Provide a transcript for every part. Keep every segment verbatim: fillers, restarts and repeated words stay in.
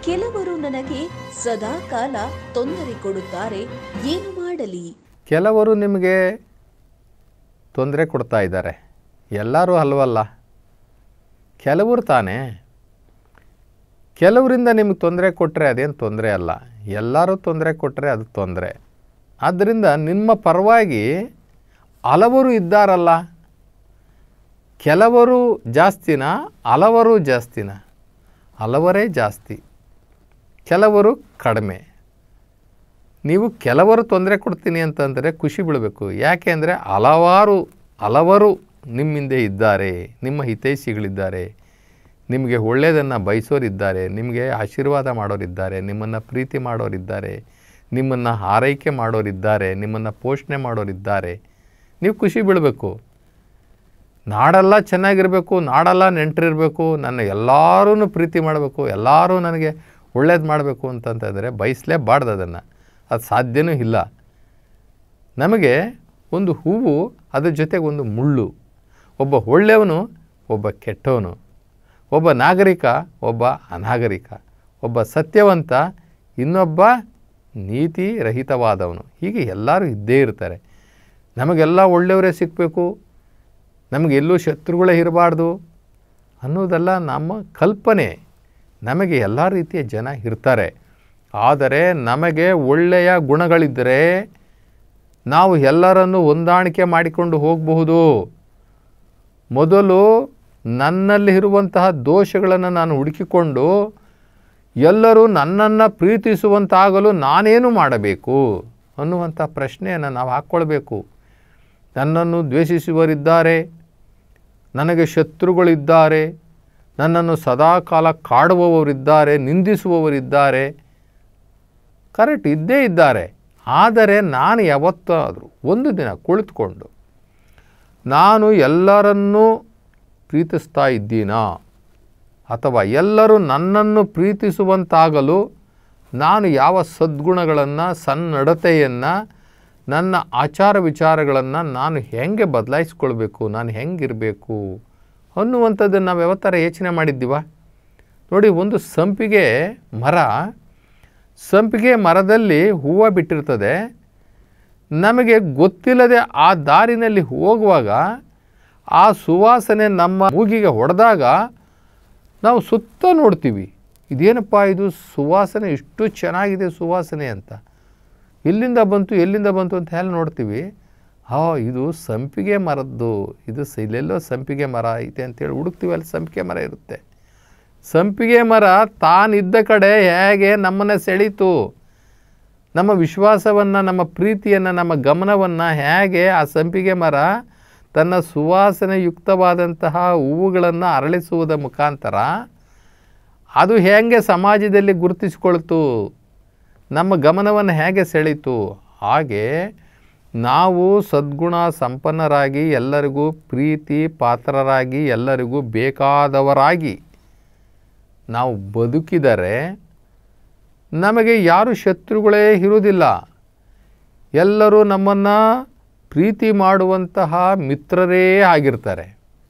ಕೆಲವರು ನನಗೆ ಸದಾ ಕಾಲ ತೊಂದರೆ ಕೊಡುತ್ತಾರೆ, ಏನು ಮಾಡಲಿ? ಕೆಲವರು ನಿಮಗೆ ತೊಂದರೆ ಕೊಡ್ತಾ ಇದ್ದಾರೆ. ಎಲ್ಲರೂ ಅಲ್ವಲ್ಲ, ಕೆಲವರು ತಾನೇ. ಕೆಲವರಿಂದ ನಿಮಗೆ ತೊಂದರೆ ಕೊಟ್ಟರೆ ಅದೇನು ತೊಂದರೆ ಅಲ್ಲ, ಎಲ್ಲರೂ ತೊಂದರೆ ಕೊಟ್ಟರೆ ಅದು ತೊಂದರೆ. ಆದ್ದರಿಂದ ನಿಮ್ಮ ಪರವಾಗಿ ಹಲವರು ಇದ್ದಾರಲ್ಲ. ಕೆಲವರು ಜಾಸ್ತಿನ, ಹಲವರು ಜಾಸ್ತಿನ? ಹಲವರೇ ಜಾಸ್ತಿ, ಕೆಲವರು ಕಡಿಮೆ. ನೀವು ಕೆಲವರು ತೊಂದರೆ ಕೊಡ್ತೀನಿ ಅಂತಂದರೆ ಖುಷಿ ಬೀಳಬೇಕು. ಯಾಕೆ ಅಂದರೆ ಹಲವಾರು ಹಲವರು ನಿಮ್ಮ ಹಿಂದೆ ಇದ್ದಾರೆ, ನಿಮ್ಮ ಹಿತೈಷಿಗಳಿದ್ದಾರೆ, ನಿಮಗೆ ಒಳ್ಳೆಯದನ್ನು ಬಯಸೋರಿದ್ದಾರೆ, ನಿಮಗೆ ಆಶೀರ್ವಾದ ಮಾಡೋರಿದ್ದಾರೆ, ನಿಮ್ಮನ್ನು ಪ್ರೀತಿ ಮಾಡೋರಿದ್ದಾರೆ, ನಿಮ್ಮನ್ನು ಆರೈಕೆ ಮಾಡೋರಿದ್ದಾರೆ, ನಿಮ್ಮನ್ನು ಪೋಷಣೆ ಮಾಡೋರಿದ್ದಾರೆ. ನೀವು ಖುಷಿ ಬೀಳಬೇಕು. ನಾಡೆಲ್ಲ ಚೆನ್ನಾಗಿರಬೇಕು, ನಾಡೆಲ್ಲ ನೆಂಟರಿರಬೇಕು, ನನ್ನ ಎಲ್ಲರೂ ಪ್ರೀತಿ ಮಾಡಬೇಕು, ಎಲ್ಲರೂ ನನಗೆ ಒಳ್ಳೇದು ಮಾಡಬೇಕು ಅಂತಂತಂದರೆ ಬಯಸಲೇಬಾರ್ದು. ಅದನ್ನು ಅದು ಸಾಧ್ಯವೂ ಇಲ್ಲ. ನಮಗೆ ಒಂದು ಹೂವು, ಅದ್ರ ಜೊತೆಗೆ ಒಂದು ಮುಳ್ಳು. ಒಬ್ಬ ಒಳ್ಳೆಯವನು, ಒಬ್ಬ ಕೆಟ್ಟವನು, ಒಬ್ಬ ನಾಗರಿಕ, ಒಬ್ಬ ಅನಾಗರಿಕ, ಒಬ್ಬ ಸತ್ಯವಂತ, ಇನ್ನೊಬ್ಬ ನೀತಿ ರಹಿತವಾದವನು. ಹೀಗೆ ಎಲ್ಲರೂ ಇದ್ದೇ ಇರ್ತಾರೆ. ನಮಗೆಲ್ಲ ಒಳ್ಳೆಯವರೇ ಸಿಗಬೇಕು, ನಮಗೆಲ್ಲೂ ಶತ್ರುಗಳೇ ಇರಬಾರ್ದು ಅನ್ನೋದೆಲ್ಲ ನಮ್ಮ ಕಲ್ಪನೆ. ನಮಗೆ ಎಲ್ಲ ರೀತಿಯ ಜನ ಇರ್ತಾರೆ. ಆದರೆ ನಮಗೆ ಒಳ್ಳೆಯ ಗುಣಗಳಿದ್ದರೆ ನಾವು ಎಲ್ಲರನ್ನು ಹೊಂದಾಣಿಕೆ ಮಾಡಿಕೊಂಡು ಹೋಗಬಹುದು. ಮೊದಲು ನನ್ನಲ್ಲಿ ಇರುವಂತಹ ದೋಷಗಳನ್ನು ನಾನು ಹುಡುಕಿಕೊಂಡು ಎಲ್ಲರೂ ನನ್ನನ್ನು ಪ್ರೀತಿಸುವಂತಾಗಲು ನಾನೇನು ಮಾಡಬೇಕು ಅನ್ನುವಂಥ ಪ್ರಶ್ನೆಯನ್ನು ನಾವು ಹಾಕ್ಕೊಳ್ಬೇಕು. ನನ್ನನ್ನು ದ್ವೇಷಿಸುವವರಿದ್ದಾರೆ, ನನಗೆ ಶತ್ರುಗಳಿದ್ದಾರೆ, ನನ್ನನ್ನು ಸದಾಕಾಲ ಕಾಡುವವರಿದ್ದಾರೆ, ನಿಂದಿಸುವವರಿದ್ದಾರೆ, ಕರೆಕ್ಟ್ ಇದ್ದೇ ಇದ್ದಾರೆ. ಆದರೆ ನಾನು ಯಾವತ್ತಾದರೂ ಒಂದು ದಿನ ಕುಳಿತುಕೊಂಡು ನಾನು ಎಲ್ಲರನ್ನೂ ಪ್ರೀತಿಸ್ತಾ ಇದ್ದೀನಾ, ಅಥವಾ ಎಲ್ಲರೂ ನನ್ನನ್ನು ಪ್ರೀತಿಸುವಂತಾಗಲು ನಾನು ಯಾವ ಸದ್ಗುಣಗಳನ್ನು, ಸನ್ನಡತೆಯನ್ನು, ನನ್ನ ಆಚಾರ ವಿಚಾರಗಳನ್ನು ನಾನು ಹೆಂಗೆ ಬದಲಾಯಿಸ್ಕೊಳ್ಬೇಕು, ನಾನು ಹೆಂಗಿರಬೇಕು ಅನ್ನುವಂಥದ್ದನ್ನು ನಾವು ಯಾವತ್ತರ ಯೋಚನೆ ಮಾಡಿದ್ದೀವ? ನೋಡಿ, ಒಂದು ಸಂಪಿಗೆ ಮರ, ಸಂಪಿಗೆ ಮರದಲ್ಲಿ ಹೂವು ಬಿಟ್ಟಿರ್ತದೆ. ನಮಗೆ ಗೊತ್ತಿಲ್ಲದೆ ಆ ದಾರಿನಲ್ಲಿ ಹೋಗುವಾಗ ಆ ಸುವಾಸನೆ ನಮ್ಮ ಮೂಗಿಗೆ ಹೊಡೆದಾಗ ನಾವು ಸುತ್ತ ನೋಡ್ತೀವಿ, ಇದೇನಪ್ಪ ಇದು ಸುವಾಸನೆ, ಇಷ್ಟು ಚೆನ್ನಾಗಿದೆ ಸುವಾಸನೆ ಅಂತ. ಎಲ್ಲಿಂದ ಬಂತು ಎಲ್ಲಿಂದ ಬಂತು ಅಂತ ಹೇಳಿ ನೋಡ್ತೀವಿ. ಹಾ, ಇದು ಸಂಪಿಗೆ ಮರದ್ದು, ಇದು ಇಲ್ಲೆಲ್ಲೋ ಸಂಪಿಗೆ ಮರ ಐತೆ ಅಂತೇಳಿ ಹುಡುಕ್ತೀವಿ, ಅಲ್ಲಿ ಸಂಪಿಗೆ ಮರ ಇರುತ್ತೆ. ಸಂಪಿಗೆ ಮರ ತಾನಿದ್ದ ಕಡೆ ಹೇಗೆ ನಮ್ಮನ್ನು ಸೆಳೀತು, ನಮ್ಮ ವಿಶ್ವಾಸವನ್ನು, ನಮ್ಮ ಪ್ರೀತಿಯನ್ನು, ನಮ್ಮ ಗಮನವನ್ನು ಹೇಗೆ ಆ ಸಂಪಿಗೆ ಮರ ತನ್ನ ಸುವಾಸನೆಯುಕ್ತವಾದಂತಹ ಹೂವುಗಳನ್ನು ಅರಳಿಸುವುದರ ಮುಖಾಂತರ ಅದು ಹೇಗೆ ಸಮಾಜದಲ್ಲಿ ಗುರುತಿಸಿಕೊಳ್ತು, ನಮ್ಮ ಗಮನವನ್ನು ಹೇಗೆ ಸೆಳೀತು, ಹಾಗೆ ನಾವು ಸದ್ಗುಣ ಸಂಪನ್ನರಾಗಿ, ಎಲ್ಲರಿಗೂ ಪ್ರೀತಿ ಪಾತ್ರರಾಗಿ, ಎಲ್ಲರಿಗೂ ಬೇಕಾದವರಾಗಿ ನಾವು ಬದುಕಿದರೆ ನಮಗೆ ಯಾರು ಶತ್ರುಗಳೇ ಇರುವುದಿಲ್ಲ. ಎಲ್ಲರೂ ನಮ್ಮನ್ನು ಪ್ರೀತಿ ಮಾಡುವಂತಹ ಮಿತ್ರರೇ ಆಗಿರ್ತಾರೆ.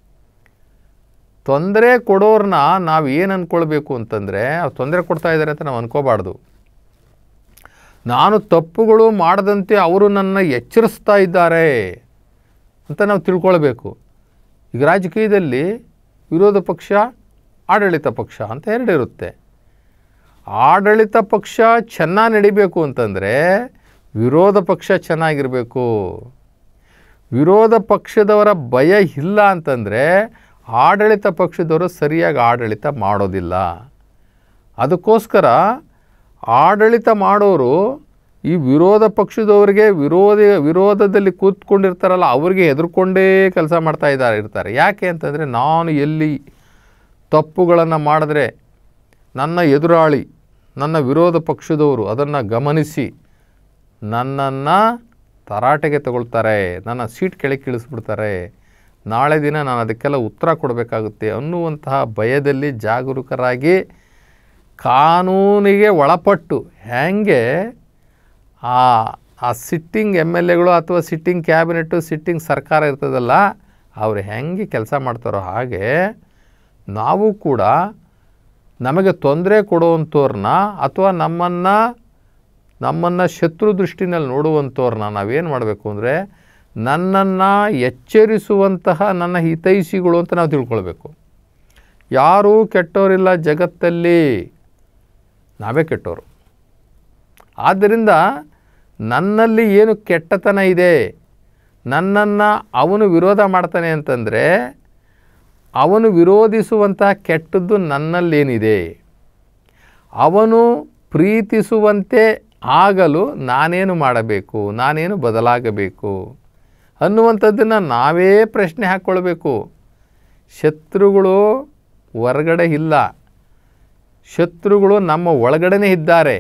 ತೊಂದರೆ ಕೊಡೋರನ್ನ ನಾವು ಏನು ಅಂದ್ಕೊಳ್ಬೇಕು ಅಂತಂದರೆ, ಅವ್ರು ತೊಂದರೆ ಕೊಡ್ತಾ ಇದ್ದಾರೆ ಅಂತ ನಾವು ಅಂದ್ಕೋಬಾರ್ದು. ನಾನು ತಪ್ಪುಗಳು ಮಾಡದಂತೆ ಅವರು ನನ್ನ ಎಚ್ಚರಿಸ್ತಾ ಇದ್ದಾರೆ ಅಂತ ನಾವು ತಿಳ್ಕೊಳ್ಬೇಕು. ಈಗ ರಾಜಕೀಯದಲ್ಲಿ ವಿರೋಧ ಪಕ್ಷ, ಆಡಳಿತ ಪಕ್ಷ ಅಂತ ಎರಡಿರುತ್ತೆ. ಆಡಳಿತ ಪಕ್ಷ ಚೆನ್ನಾಗಿ ನಡಿಬೇಕು ಅಂತಂದರೆ ವಿರೋಧ ಪಕ್ಷ ಚೆನ್ನಾಗಿರಬೇಕು. ವಿರೋಧ ಪಕ್ಷದವರ ಭಯ ಇಲ್ಲ ಅಂತಂದರೆ ಆಡಳಿತ ಪಕ್ಷದವರು ಸರಿಯಾಗಿ ಆಡಳಿತ ಮಾಡೋದಿಲ್ಲ. ಅದಕ್ಕೋಸ್ಕರ ಆಡಳಿತ ಮಾಡೋರು ಈ ವಿರೋಧ ಪಕ್ಷದವರಿಗೆ ವಿರೋಧ ವಿರೋಧದಲ್ಲಿ ಕೂತ್ಕೊಂಡಿರ್ತಾರಲ್ಲ, ಅವರಿಗೆ ಹೆದರ್ಕೊಂಡೇ ಕೆಲಸ ಮಾಡ್ತಾ ಇದ್ದಾರೆ ಇರ್ತಾರೆ. ಯಾಕೆ ಅಂತಂದರೆ, ನಾನು ಎಲ್ಲಿ ತಪ್ಪುಗಳನ್ನು ಮಾಡಿದ್ರೆ ನನ್ನ ಎದುರಾಳಿ, ನನ್ನ ವಿರೋಧ ಪಕ್ಷದವರು ಅದನ್ನು ಗಮನಿಸಿ ನನ್ನನ್ನು ತರಾಟೆಗೆ ತಗೊಳ್ತಾರೆ, ನನ್ನ ಸೀಟ್ ಕೆಳಗೆ ಇಳಿಸ್ಬಿಡ್ತಾರೆ, ನಾಳೆ ದಿನ ನಾನು ಅದಕ್ಕೆಲ್ಲ ಉತ್ತರ ಕೊಡಬೇಕಾಗುತ್ತೆ ಅನ್ನುವಂತಹ ಭಯದಲ್ಲಿ ಜಾಗರೂಕರಾಗಿ ಕಾನೂನಿಗೆ ಒಳಪಟ್ಟು ಹೇಗೆ ಆ ಆ ಸಿಟ್ಟಿಂಗ್ ಎಮ್ ಎಲ್ ಎಗಳು ಅಥವಾ ಸಿಟ್ಟಿಂಗ್ ಕ್ಯಾಬಿನೆಟ್ಟು, ಸಿಟ್ಟಿಂಗ್ ಸರ್ಕಾರ ಇರ್ತದಲ್ಲ, ಅವರು ಹೆಂಗೆ ಕೆಲಸ ಮಾಡ್ತಾರೋ ಹಾಗೆ ನಾವು ಕೂಡ ನಮಗೆ ತೊಂದರೆ ಕೊಡುವಂಥವ್ರನ್ನ ಅಥವಾ ನಮ್ಮನ್ನು ನಮ್ಮನ್ನು ಶತ್ರು ದೃಷ್ಟಿನಲ್ಲಿ ನೋಡುವಂಥವ್ರನ್ನ ನಾವೇನು ಮಾಡಬೇಕು ಅಂದರೆ ನನ್ನನ್ನು ಎಚ್ಚರಿಸುವಂತಹ ನನ್ನ ಹಿತೈಷಿಗಳು ಅಂತ ನಾವು ತಿಳ್ಕೊಳ್ಬೇಕು. ಯಾರೂ ಕೆಟ್ಟವರಿಲ್ಲ ಜಗತ್ತಲ್ಲಿ, ನಾವೇ ಕೆಟ್ಟವರು. ಆದ್ದರಿಂದ ನನ್ನಲ್ಲಿ ಏನು ಕೆಟ್ಟತನ ಇದೆ, ನನ್ನನ್ನು ಅವನು ವಿರೋಧ ಮಾಡ್ತಾನೆ ಅಂತಂದರೆ ಅವನು ವಿರೋಧಿಸುವಂತಹ ಕೆಟ್ಟದ್ದು ನನ್ನಲ್ಲೇನಿದೆ, ಅವನು ಪ್ರೀತಿಸುವಂತೆ ಆಗಲು ನಾನೇನು ಮಾಡಬೇಕು, ನಾನೇನು ಬದಲಾಗಬೇಕು ಅನ್ನುವಂಥದ್ದನ್ನು ನಾವೇ ಪ್ರಶ್ನೆ ಹಾಕ್ಕೊಳ್ಬೇಕು. ಶತ್ರುಗಳು ಹೊರಗಡೆ ಇಲ್ಲ, ಶತ್ರುಗಳು ನಮ್ಮ ಒಳಗಡೆನೇ ಇದ್ದಾರೆ.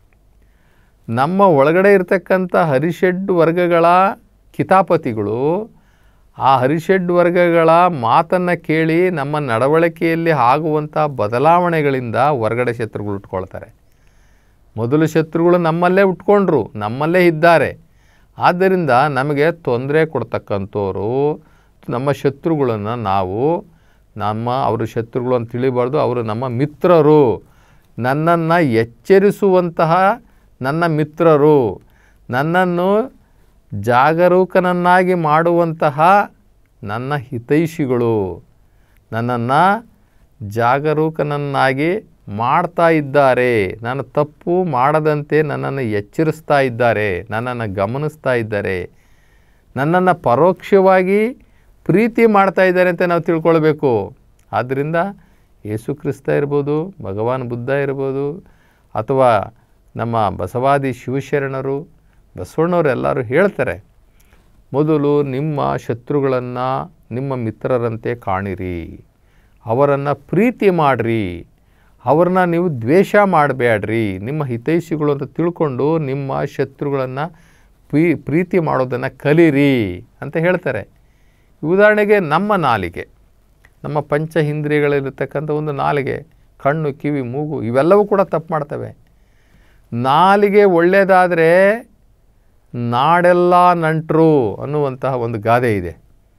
ನಮ್ಮ ಒಳಗಡೆ ಇರತಕ್ಕಂಥ ಹರಿಷಡ್ ವರ್ಗಗಳ ಕಿತಾಪತಿಗಳು ಆ ಹರಿಷಡ್ ವರ್ಗಗಳ ಮಾತನ್ನು ಕೇಳಿ ನಮ್ಮ ನಡವಳಿಕೆಯಲ್ಲಿ ಆಗುವಂಥ ಬದಲಾವಣೆಗಳಿಂದ ಹೊರಗಡೆ ಶತ್ರುಗಳು ಉಟ್ಕೊಳ್ತಾರೆ. ಮೊದಲು ಶತ್ರುಗಳು ನಮ್ಮಲ್ಲೇ ಉಟ್ಕೊಂಡ್ರು, ನಮ್ಮಲ್ಲೇ ಇದ್ದಾರೆ. ಆದ್ದರಿಂದ ನಮಗೆ ತೊಂದರೆ ಕೊಡ್ತಕ್ಕಂಥವ್ರು ನಮ್ಮ ಶತ್ರುಗಳನ್ನು ನಾವು ನಮ್ಮ ಅವರು ಶತ್ರುಗಳು ಅಂತ ತಿಳಿಬಾರ್ದು, ಅವರು ನಮ್ಮ ಮಿತ್ರರು, ನನ್ನನ್ನು ಎಚ್ಚರಿಸುವಂತಹ ನನ್ನ ಮಿತ್ರರು, ನನ್ನನ್ನು ಜಾಗರೂಕನನ್ನಾಗಿ ಮಾಡುವಂತಹ ನನ್ನ ಹಿತೈಷಿಗಳು, ನನ್ನನ್ನು ಜಾಗರೂಕನನ್ನಾಗಿ ಮಾಡ್ತಾ ಇದ್ದಾರೆ, ನಾನು ತಪ್ಪು ಮಾಡದಂತೆ ನನ್ನನ್ನು ಎಚ್ಚರಿಸ್ತಾ ಇದ್ದಾರೆ, ನನ್ನನ್ನು ಗಮನಿಸ್ತಾ ಇದ್ದಾರೆ, ನನ್ನನ್ನು ಪರೋಕ್ಷವಾಗಿ ಪ್ರೀತಿ ಮಾಡ್ತಾ ಇದ್ದಾರೆ ಅಂತ ನಾವು ತಿಳ್ಕೊಳ್ಬೇಕು. ಆದ್ದರಿಂದ ಯೇಸು ಕ್ರಿಸ್ತ ಇರ್ಬೋದು, ಭಗವಾನ್ ಬುದ್ಧ ಇರ್ಬೋದು, ಅಥವಾ ನಮ್ಮ ಬಸವಾದಿ ಶಿವಶರಣರು, ಬಸವಣ್ಣವರು ಎಲ್ಲರೂ ಹೇಳ್ತಾರೆ, ಮೊದಲು ನಿಮ್ಮ ಶತ್ರುಗಳನ್ನು ನಿಮ್ಮ ಮಿತ್ರರಂತೆ ಕಾಣಿರಿ, ಅವರನ್ನು ಪ್ರೀತಿ ಮಾಡಿರಿ, ಅವ್ರನ್ನ ನೀವು ದ್ವೇಷ ಮಾಡಬೇಡ್ರಿ, ನಿಮ್ಮ ಹಿತೈಷಿಗಳು ಅಂತ ತಿಳ್ಕೊಂಡು ನಿಮ್ಮ ಶತ್ರುಗಳನ್ನು ಪ್ರೀ ಪ್ರೀತಿ ಮಾಡೋದನ್ನು ಕಲೀರಿ ಅಂತ ಹೇಳ್ತಾರೆ. ಉದಾಹರಣೆಗೆ ನಮ್ಮ ನಾಲಿಗೆ, ನಮ್ಮ ಪಂಚ ಇಂದ್ರಿಯಗಳಲ್ಲಿರ್ತಕ್ಕಂಥ ಒಂದು ನಾಲಿಗೆ, ಕಣ್ಣು, ಕಿವಿ, ಮೂಗು ಇವೆಲ್ಲವೂ ಕೂಡ ತಪ್ಪು ಮಾಡ್ತವೆ. ನಾಲಿಗೆ ಒಳ್ಳೆಯದಾದರೆ ನಾಡೆಲ್ಲ ನಂಟರು ಅನ್ನುವಂತಹ ಒಂದು ಗಾದೆ ಇದೆ.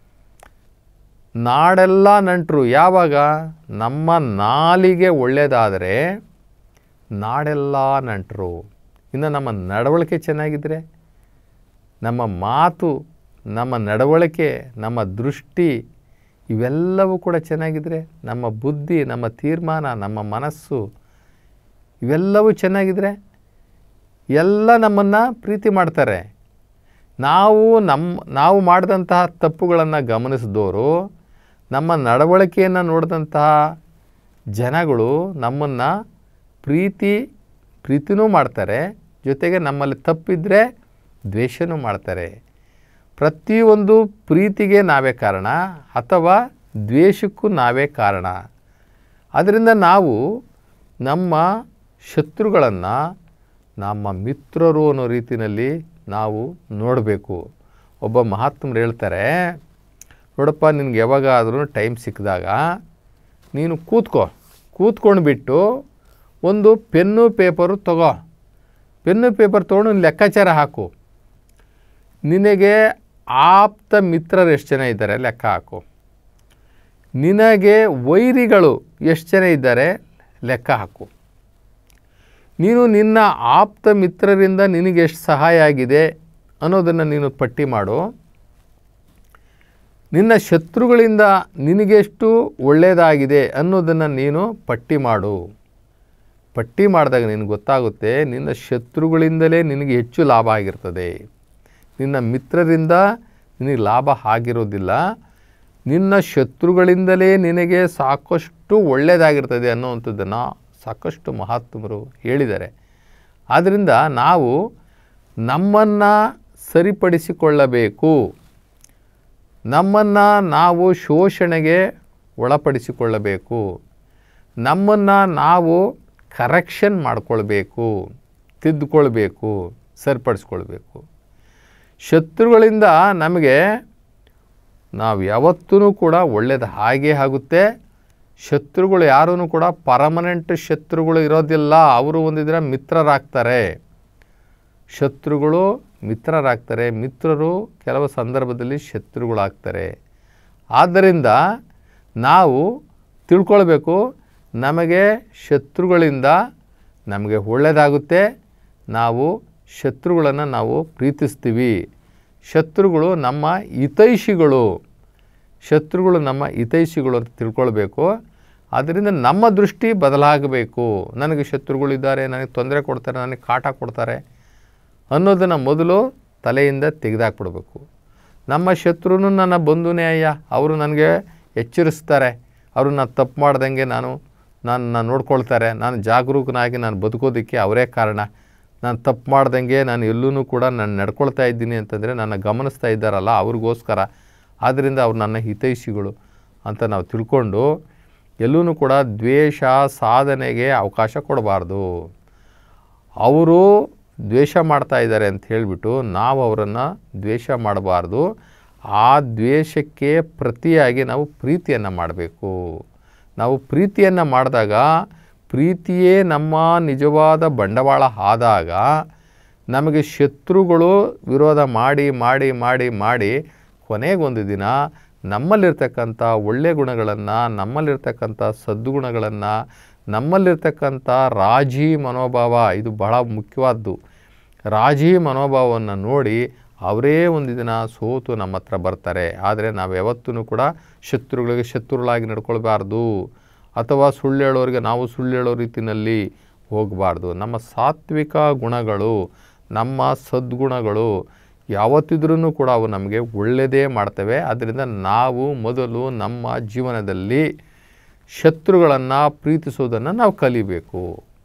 ನಾಡೆಲ್ಲ ನಂಟರು ಯಾವಾಗ ನಮ್ಮ ನಾಲಿಗೆ ಒಳ್ಳೆಯದಾದರೆ ನಾಡೆಲ್ಲ ನಂಟರು. ಇನ್ನು ನಮ್ಮ ನಡವಳಿಕೆ ಚೆನ್ನಾಗಿದ್ದರೆ, ನಮ್ಮ ಮಾತು, ನಮ್ಮ ನಡವಳಿಕೆ, ನಮ್ಮ ದೃಷ್ಟಿ ಇವೆಲ್ಲವೂ ಕೂಡ ಚೆನ್ನಾಗಿದ್ದರೆ, ನಮ್ಮ ಬುದ್ಧಿ, ನಮ್ಮ ತೀರ್ಮಾನ, ನಮ್ಮ ಮನಸ್ಸು ಇವೆಲ್ಲವೂ ಚೆನ್ನಾಗಿದ್ದರೆ ಎಲ್ಲ ನಮ್ಮನ್ನು ಪ್ರೀತಿ ಮಾಡ್ತಾರೆ. ನಾವು ನಮ್ಮ ನಾವು ಮಾಡಿದಂತಹ ತಪ್ಪುಗಳನ್ನು ಗಮನಿಸಿದವರು, ನಮ್ಮ ನಡವಳಿಕೆಯನ್ನು ನೋಡಿದಂತಹ ಜನಗಳು ನಮ್ಮನ್ನು ಪ್ರೀತಿ ಪ್ರೀತಿನೂ ಮಾಡ್ತಾರೆ, ಜೊತೆಗೆ ನಮ್ಮಲ್ಲಿ ತಪ್ಪಿದರೆ ದ್ವೇಷನೂ ಮಾಡ್ತಾರೆ. ಪ್ರತಿಯೊಂದು ಪ್ರೀತಿಗೆ ನಾವೇ ಕಾರಣ ಅಥವಾ ದ್ವೇಷಕ್ಕೂ ನಾವೇ ಕಾರಣ. ಅದರಿಂದ ನಾವು ನಮ್ಮ ಶತ್ರುಗಳನ್ನು ನಮ್ಮ ಮಿತ್ರರು ಅನ್ನೋ ರೀತಿಯಲ್ಲಿ ನಾವು ನೋಡಬೇಕು. ಒಬ್ಬ ಮಹಾತ್ಮರು ಹೇಳ್ತಾರೆ, ನೋಡಪ್ಪ, ನಿನಗೆ ಯಾವಾಗಾದ್ರೂ ಟೈಮ್ ಸಿಕ್ಕಿದಾಗ ನೀನು ಕೂತ್ಕೋ, ಕೂತ್ಕೊಂಡು ಬಿಟ್ಟು ಒಂದು ಪೆನ್ನು ಪೇಪರು ತಗೋ, ಪೆನ್ನು ಪೇಪರ್ ತೊಗೊಂಡು ನೀನು ಲೆಕ್ಕಾಚಾರ ಹಾಕು. ನಿನಗೆ ಆಪ್ತ ಮಿತ್ರರು ಎಷ್ಟು ಜನ ಇದ್ದಾರೆ ಲೆಕ್ಕ ಹಾಕು, ನಿನಗೆ ವೈರಿಗಳು ಎಷ್ಟು ಜನ ಇದ್ದಾರೆ ಲೆಕ್ಕ ಹಾಕು. ನೀನು ನಿನ್ನ ಆಪ್ತ ಮಿತ್ರರಿಂದ ನಿನಗೆ ಎಷ್ಟು ಸಹಾಯ ಆಗಿದೆ ಅನ್ನೋದನ್ನು ನೀನು ಪಟ್ಟಿ ಮಾಡು. ನಿನ್ನ ಶತ್ರುಗಳಿಂದ ನಿನಗೆಷ್ಟು ಒಳ್ಳೆಯದಾಗಿದೆ ಅನ್ನೋದನ್ನು ನೀನು ಪಟ್ಟಿ ಮಾಡು. ಪಟ್ಟಿ ಮಾಡಿದಾಗ ನಿನಗೆ ಗೊತ್ತಾಗುತ್ತೆ ನಿನ್ನ ಶತ್ರುಗಳಿಂದಲೇ ನಿನಗೆ ಹೆಚ್ಚು ಲಾಭ ಆಗಿರ್ತದೆ, ನಿನ್ನ ಮಿತ್ರರಿಂದ ನಿನಗೆ ಲಾಭ ಆಗಿರೋದಿಲ್ಲ. ನಿನ್ನ ಶತ್ರುಗಳಿಂದಲೇ ನಿನಗೆ ಸಾಕಷ್ಟು ಒಳ್ಳೆಯದಾಗಿರ್ತದೆ ಅನ್ನೋವಂಥದ್ದನ್ನು ಸಾಕಷ್ಟು ಮಹಾತ್ಮರು ಹೇಳಿದ್ದಾರೆ. ಆದ್ದರಿಂದ ನಾವು ನಮ್ಮನ್ನು ಸರಿಪಡಿಸಿಕೊಳ್ಳಬೇಕು, ನಮ್ಮನ್ನು ನಾವು ಶೋಷಣೆಗೆ ಒಳಪಡಿಸಿಕೊಳ್ಳಬೇಕು, ನಮ್ಮನ್ನು ನಾವು ಕರೆಕ್ಷನ್ ಮಾಡಿಕೊಳ್ಬೇಕು, ತಿದ್ದುಕೊಳ್ಬೇಕು, ಸರಿಪಡಿಸ್ಕೊಳ್ಬೇಕು. ಶತ್ರುಗಳಿಂದ ನಮಗೆ ನಾವು ಯಾವತ್ತೂ ಕೂಡ ಒಳ್ಳೆಯದು ಹಾಗೇ ಆಗುತ್ತೆ. ಶತ್ರುಗಳು ಯಾರೂ ಕೂಡ ಪರ್ಮನೆಂಟ್ ಶತ್ರುಗಳು ಇರೋದಿಲ್ಲ, ಅವರು ಒಂದಿದ್ರೆ ಮಿತ್ರರಾಗ್ತಾರೆ. ಶತ್ರುಗಳು ಮಿತ್ರರಾಗ್ತಾರೆ, ಮಿತ್ರರು ಕೆಲವು ಸಂದರ್ಭದಲ್ಲಿ ಶತ್ರುಗಳಾಗ್ತಾರೆ. ಆದ್ದರಿಂದ ನಾವು ತಿಳ್ಕೊಳ್ಬೇಕು, ನಮಗೆ ಶತ್ರುಗಳಿಂದ ನಮಗೆ ಒಳ್ಳೆಯದಾಗುತ್ತೆ. ನಾವು ಶತ್ರುಗಳನ್ನು ನಾವು ಪ್ರೀತಿಸ್ತೀವಿ. ಶತ್ರುಗಳು ನಮ್ಮ ಹಿತೈಷಿಗಳು. ಶತ್ರುಗಳು ನಮ್ಮ ಹಿತೈಷಿಗಳು ಅಂತ ತಿಳ್ಕೊಳ್ಬೇಕು. ಆದ್ದರಿಂದ ನಮ್ಮ ದೃಷ್ಟಿ ಬದಲಾಗಬೇಕು. ನನಗೆ ಶತ್ರುಗಳಿದ್ದಾರೆ, ನನಗೆ ತೊಂದರೆ ಕೊಡ್ತಾರೆ, ನನಗೆ ಕಾಟ ಕೊಡ್ತಾರೆ ಅನ್ನೋದನ್ನು ಮೊದಲು ತಲೆಯಿಂದ ತೆಗೆದಾಕ್ಬಿಡ್ಬೇಕು. ನಮ್ಮ ಶತ್ರುನು ನನ್ನ ಬಂಧುನೇ ಅಯ್ಯ, ಅವರು ನನಗೆ ಎಚ್ಚರಿಸ್ತಾರೆ, ಅವರು ನಾನು ತಪ್ಪು ಮಾಡ್ದಂಗೆ ನಾನು ನನ್ನ ನೋಡ್ಕೊಳ್ತಾರೆ, ನಾನು ಜಾಗರೂಕನಾಗಿ ನಾನು ಬದುಕೋದಕ್ಕೆ ಅವರೇ ಕಾರಣ, ನಾನು ತಪ್ಪು ಮಾಡ್ದಂಗೆ ನಾನು ಎಲ್ಲೂ ಕೂಡ ನಾನು ನಡ್ಕೊಳ್ತಾ ಇದ್ದೀನಿ ಅಂತಂದರೆ ನನ್ನ ಗಮನಿಸ್ತಾ ಇದ್ದಾರಲ್ಲ ಅವ್ರಿಗೋಸ್ಕರ, ಆದ್ದರಿಂದ ಅವ್ರು ನನ್ನ ಹಿತೈಷಿಗಳು ಅಂತ ನಾವು ತಿಳ್ಕೊಂಡು ಎಲ್ಲೂ ಕೂಡ ದ್ವೇಷ ಸಾಧನೆಗೆ ಅವಕಾಶ ಕೊಡಬಾರ್ದು. ಅವರು ದ್ವೇಷ ಮಾಡ್ತಾ ಇದ್ದಾರೆ ಅಂತ ಹೇಳಿಬಿಟ್ಟು ನಾವು ಅವರನ್ನು ದ್ವೇಷ ಮಾಡಬಾರ್ದು. ಆ ದ್ವೇಷಕ್ಕೆ ಪ್ರತಿಯಾಗಿ ನಾವು ಪ್ರೀತಿಯನ್ನು ಮಾಡಬೇಕು. ನಾವು ಪ್ರೀತಿಯನ್ನು ಮಾಡಿದಾಗ, ಪ್ರೀತಿಯೇ ನಮ್ಮ ನಿಜವಾದ ಬಂಡವಾಳ ಆದಾಗ, ನಮಗೆ ಶತ್ರುಗಳು ವಿರೋಧ ಮಾಡಿ ಮಾಡಿ ಮಾಡಿ ಮಾಡಿ ಕೊನೆಗೊಂದು ದಿನ ನಮ್ಮಲ್ಲಿರ್ತಕ್ಕಂಥ ಒಳ್ಳೆಯ ಗುಣಗಳನ್ನು, ನಮ್ಮಲ್ಲಿರ್ತಕ್ಕಂಥ ಸದ್ಗುಣಗಳನ್ನು, ನಮ್ಮಲ್ಲಿರ್ತಕ್ಕಂಥ ರಾಜಿ ಮನೋಭಾವ, ಇದು ಬಹಳ ಮುಖ್ಯವಾದ್ದು, ರಾಜಿ ಮನೋಭಾವವನ್ನು ನೋಡಿ ಅವರೇ ಒಂದು ದಿನ ಸೋತು ನಮ್ಮ ಹತ್ರ ಬರ್ತಾರೆ. ಆದರೆ ನಾವು ಯಾವತ್ತೂ ಕೂಡ ಶತ್ರುಗಳಿಗೆ ಶತ್ರುಗಳಾಗಿ ನಡ್ಕೊಳ್ಬಾರ್ದು, ಅಥವಾ ಸುಳ್ಳು ಹೇಳೋರಿಗೆ ನಾವು ಸುಳ್ಳು ಹೇಳೋ ರೀತಿಯಲ್ಲಿ ಹೋಗಬಾರ್ದು. ನಮ್ಮ ಸಾತ್ವಿಕ ಗುಣಗಳು, ನಮ್ಮ ಸದ್ಗುಣಗಳು ಯಾವತ್ತಿದ್ರೂ ಕೂಡ ಅವು ನಮಗೆ ಒಳ್ಳೆಯದೇ ಮಾಡ್ತವೆ. ಆದ್ದರಿಂದ ನಾವು ಮೊದಲು ನಮ್ಮ ಜೀವನದಲ್ಲಿ ಶತ್ರುಗಳನ್ನು ಪ್ರೀತಿಸೋದನ್ನು ನಾವು ಕಲಿಬೇಕು.